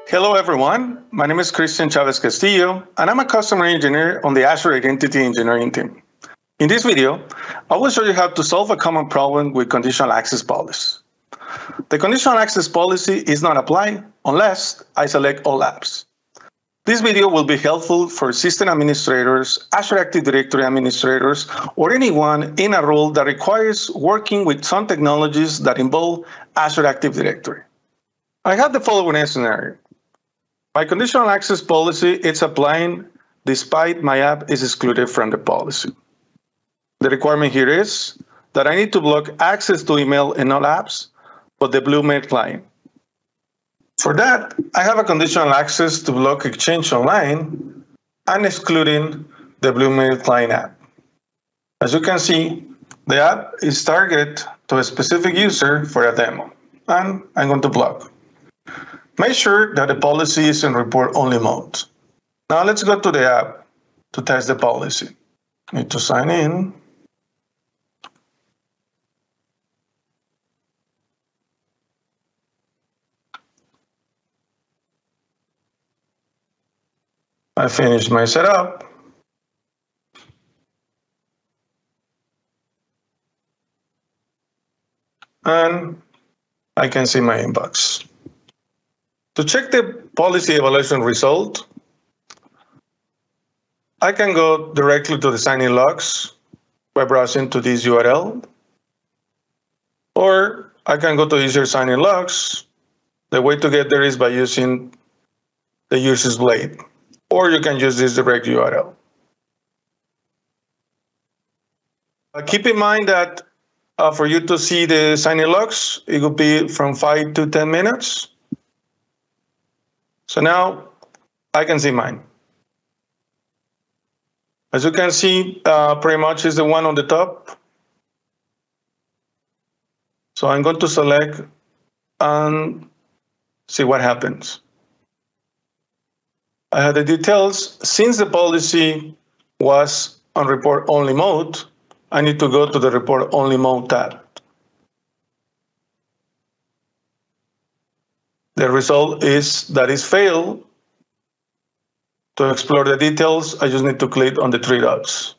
Hello, everyone. My name is Chavez Castillo, and I'm a customer engineer on the Azure Identity Engineering team. In this video, I will show you how to solve a common problem with conditional access policy. The conditional access policy is not applied unless I select all apps. This video will be helpful for system administrators, Azure Active Directory administrators, or anyone in a role that requires working with some technologies that involve Azure Active Directory. I have the following scenario. My conditional access policy is applying despite my app is excluded from the policy. The requirement here is that I need to block access to email in all apps, but the Blue Mail client. For that, I have a conditional access to block Exchange Online and excluding the Blue Mail client app. As you can see, the app is targeted to a specific user for a demo, and I'm going to block. Make sure that the policy is in report-only mode. Now let's go to the app to test the policy. Need to sign in. I finished my setup. And I can see my inbox. To check the policy evaluation result, I can go directly to the sign-in logs by browsing to this URL, or I can go to user sign-in logs. The way to get there is by using the user's blade, or you can use this direct URL. Keep in mind that for you to see the sign-in logs, it will be from 5 to 10 minutes. So now I can see mine. As you can see, pretty much is the one on the top. So I'm going to select and see what happens. I have the details. Since the policy was on report-only mode, I need to go to the report-only mode tab. The result is that it's failed. To explore the details, I just need to click on the three dots.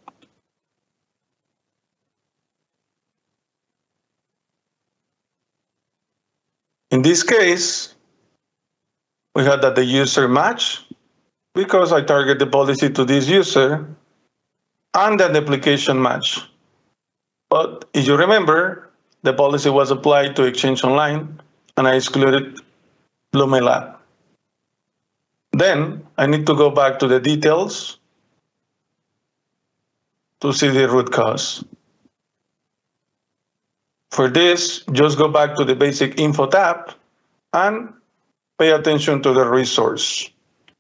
In this case, we had that the user match because I target the policy to this user, and that the application match. But if you remember, the policy was applied to Exchange Online, and I excluded Blue Mail app. Then I need to go back to the details to see the root cause. For this, just go back to the basic info tab and pay attention to the resource.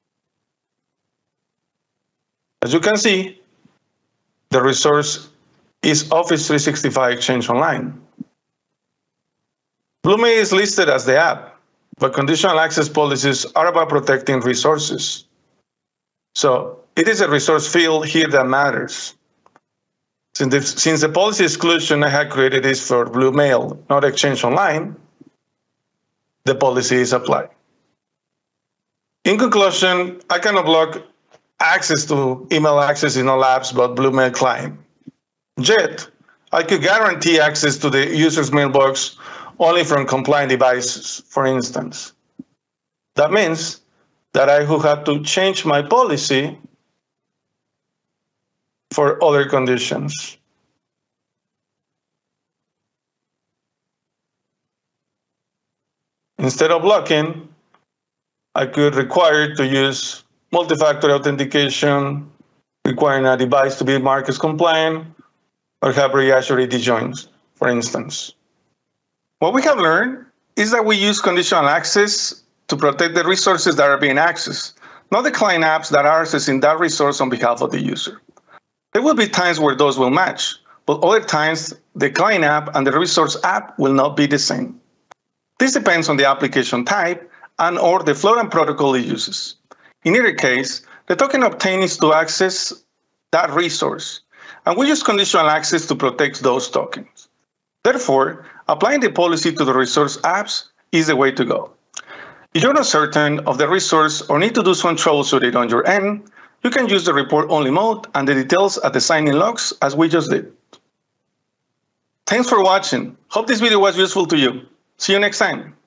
As you can see, the resource is Office 365 Exchange Online. Blue Mail is listed as the app, but conditional access policies are about protecting resources. So it is a resource field here that matters. Since the policy exclusion I had created is for Blue Mail, not Exchange Online, the policy is applied. In conclusion, I cannot block access to email access in all apps but Blue Mail client. Yet, I could guarantee access to the user's mailbox only from compliant devices, for instance. That means that I would have to change my policy for other conditions. Instead of blocking, I could require to use multi-factor authentication, requiring a device to be marked as compliant, or have Azure ID joins, for instance. What we have learned is that we use conditional access to protect the resources that are being accessed, not the client apps that are accessing that resource on behalf of the user. There will be times where those will match, but other times the client app and the resource app will not be the same. This depends on the application type and or the flow and protocol it uses. In either case, the token obtained is to access that resource, and we use conditional access to protect those tokens. Therefore, applying the policy to the resource apps is the way to go. If you're not certain of the resource or need to do some troubleshooting on your end, you can use the report-only mode and the details at the sign-in logs as we just did. Thanks for watching. Hope this video was useful to you. See you next time.